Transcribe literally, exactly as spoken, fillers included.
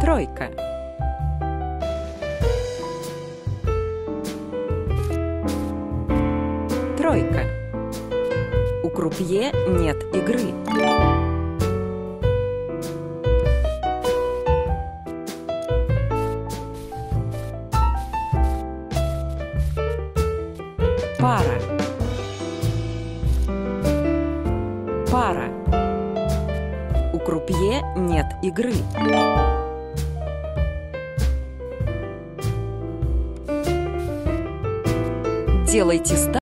Тройка. Тройка. У крупье нет игры. Пара. Пара. У крупье нет игры. Делайте ставки.